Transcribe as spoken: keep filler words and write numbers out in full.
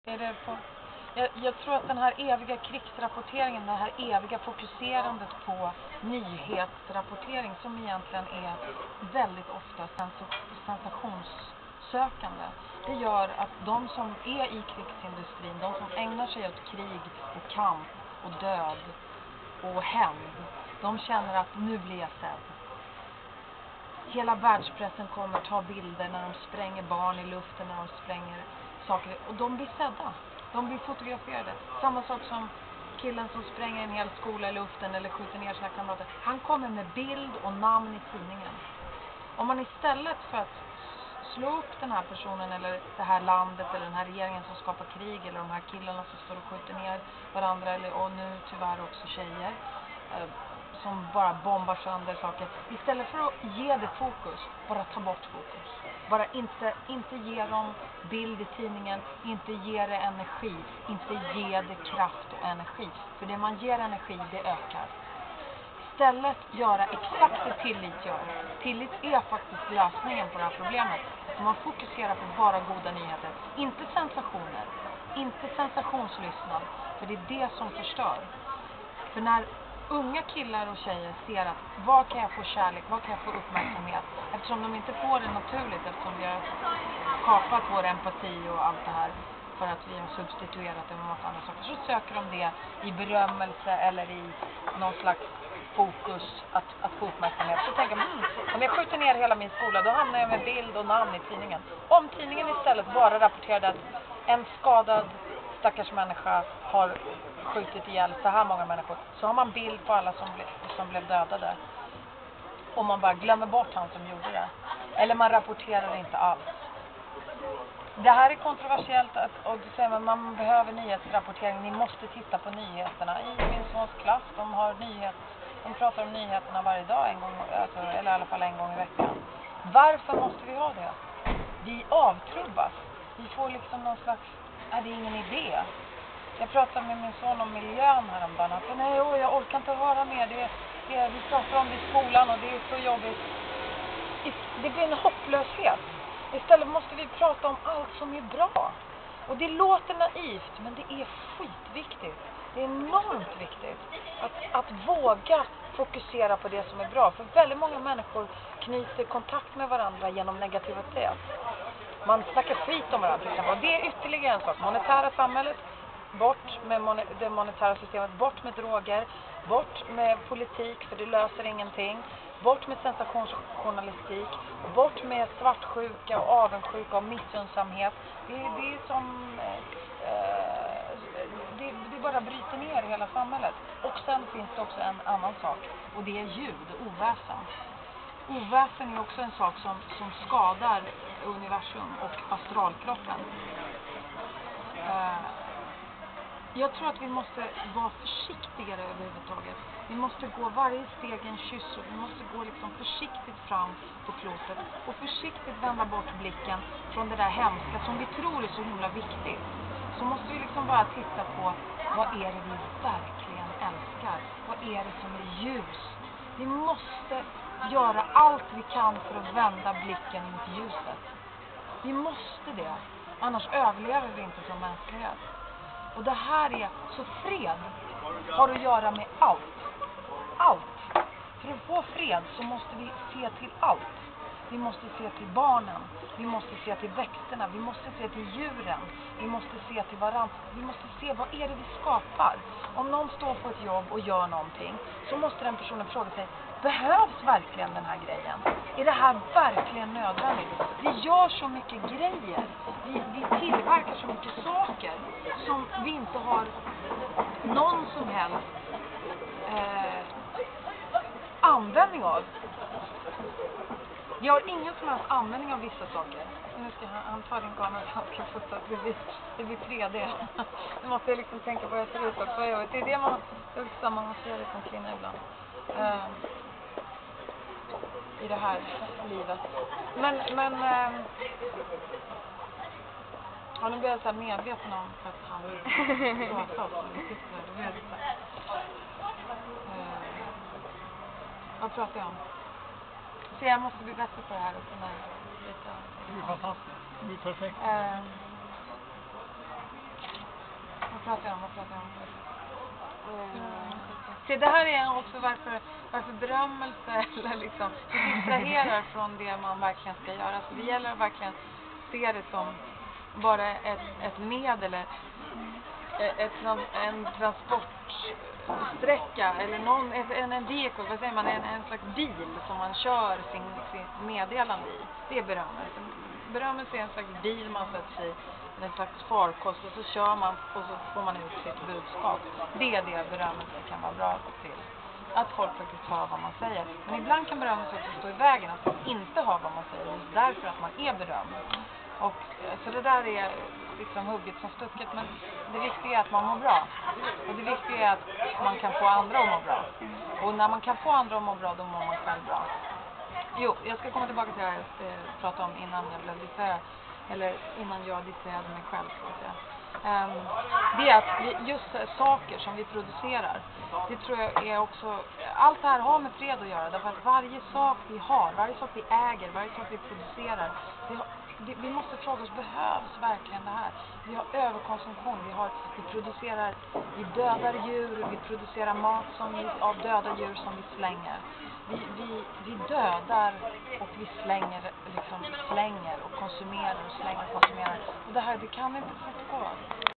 Är det på, jag, jag tror att den här eviga krigsrapporteringen, det här eviga fokuserandet på nyhetsrapportering som egentligen är väldigt ofta sens- sensationssökande. Det gör att de som är i krigsindustrin, de som ägnar sig åt krig och kamp och död och hämnd, de känner att nu blir jag sedd. Hela världspressen kommer ta bilder när de spränger barn i luften, när de spränger saker. Och de blir sedda. De blir fotograferade. Samma sak som killen som spränger en hel skola i luften eller skjuter ner sina kamrater. Han kommer med bild och namn i tidningen. Om man istället för att slå upp den här personen eller det här landet eller den här regeringen som skapar krig eller de här killarna som står och skjuter ner varandra eller, och nu tyvärr också tjejer eh, som bara bombar sönder saker. Istället för att ge det fokus, bara ta bort fokus. Bara inte, inte ge dem bild i tidningen, inte ge det energi, inte ge det kraft och energi. För det man ger energi, det ökar. Istället göra exakt det tillit gör. Tillit är faktiskt lösningen på det här problemet. Att man fokuserar på bara goda nyheter. Inte sensationer, inte sensationslyssnad. För det är det som förstör. För när unga killar och tjejer ser att var kan jag få kärlek, var kan jag få uppmärksamhet, eftersom de inte får det naturligt, eftersom vi har kapat vår empati och allt det här för att vi har substituerat det med massa andra saker, så söker de det i berömmelse eller i någon slags fokus att, att få uppmärksamhet. Så tänker man, mm, om jag skjuter ner hela min skola, då hamnar jag med bild och namn i tidningen. Om tidningen istället bara rapporterade att en skadad stackars människa har skjutit ihjäl så här många människor, så har man bild på alla som, ble, som blev dödade. Och man bara glömmer bort han som gjorde det. Eller man rapporterar inte alls. Det här är kontroversiellt att, och du säger att man behöver nyhetsrapportering. Ni måste titta på nyheterna. I min sons klass, de har nyhet, de pratar om nyheterna varje dag, en gång, alltså, eller i alla fall en gång i veckan. Varför måste vi ha det? Vi avtrubbas. Vi får liksom någon slags, är det ingen idé? Jag pratade med min son om miljön häromdagen. Han sa, nej, åh, jag orkar inte höra mer. Det, det, vi pratar om det i skolan och det är så jobbigt. Det blir en hopplöshet. Istället måste vi prata om allt som är bra. Och det låter naivt, men det är skitviktigt. Det är enormt viktigt att, att våga fokusera på det som är bra. För väldigt många människor knyter kontakt med varandra genom negativitet. Man snackar skit om varandra till exempel. Och det är ytterligare en sak. Monetära samhället, bort med mon- det monetära systemet, bort med droger, bort med politik för det löser ingenting. Bort med sensationsjournalistik, bort med svartsjuka och avundsjuka och missunnsamhet. Det, det är som, eh, det, det bara bryter ner hela samhället. Och sen finns det också en annan sak, och det är ljud, oväsen. Oväsen är också en sak som, som skadar universum och astralkroppen. Eh, Jag tror att vi måste vara försiktigare överhuvudtaget. Vi måste gå varje steg en kyss och vi måste gå liksom försiktigt fram på klotet och försiktigt vända bort blicken från det där hemska som vi tror är så himla viktigt. Så måste vi liksom bara titta på vad är det vi verkligen älskar? Vad är det som är ljus? Vi måste göra allt vi kan för att vända blicken mot ljuset. Vi måste det. Annars överlever vi inte som mänsklighet. Och det här är, så fred har att göra med allt. Allt. För att få fred så måste vi se till allt. Vi måste se till barnen. Vi måste se till växterna. Vi måste se till djuren. Vi måste se till varandra. Vi måste se vad är det vi skapar. Om någon står på ett jobb och gör någonting så måste den personen fråga sig, behövs verkligen den här grejen? Är det här verkligen nödvändigt? Vi gör så mycket grejer. Vi, vi tillverkar så mycket saker som vi inte har någon som helst eh, användning av. Vi har ingen som helst användning av vissa saker. Nu ska han, han ta din kamera så han ska fota. Det blir, det blir tre D. Nu måste jag liksom tänka på vad jag ser ut också. Jag vet, det är det man, det är samma man ser det som kvinna ibland. Uh, I det här livet. Men, men uh, ja, nu blir jag så här medveten om för att han pratar också. Vi sitter där, då blir jag lite så här. Uh, vad pratar jag om? Så jag måste bli bättre på det här och kunna lite. Det är fantastiskt. Det är perfekt. Uh, pratar jag om? Vad pratar jag om? Mm. Så det här är också varför, varför berömmelse eller liksom, det distraherar från det man verkligen ska göra. Så det gäller att verkligen se det som bara ett, ett medel, ett, ett, en transportsträcka eller någon, en, en vehicle, vad säger man, en, en slags bil som man kör sin, sin meddelande i. Det är berömmelse. Berömmelse är en slags bil man sätter sig i, en slags farkost, och så kör man och så får man ut sitt budskap. Det är det berömmelse kan vara bra till. Att folk faktiskt hör vad man säger. Men ibland kan berömmelse också stå i vägen, att folk inte hör vad man säger just därför att man är berömd. Och, så det där är liksom hugget som stucket, men det viktiga är att man mår bra. Och det viktiga är att man kan få andra att må bra. Och när man kan få andra att må bra, då mår man själv bra. Jo, jag ska komma tillbaka till det jag eh, pratade om innan jag blev distraherad. Eller innan jag distraherade mig själv, ska jag säga. Um, det är att vi, just saker som vi producerar, det tror jag är också, allt det här har med fred att göra, därför att varje sak vi har, varje sak vi äger, varje sak vi producerar, det, det, vi måste fråga oss, behövs verkligen det här? Vi har överkonsumtion, vi, har, vi producerar, vi dödar djur, vi producerar mat som vi, av döda djur som vi slänger. Vi, vi, vi dödar och vi slänger, liksom slänger och konsumerar och slänger och konsumerar. Och det här, det kan inte fortgå.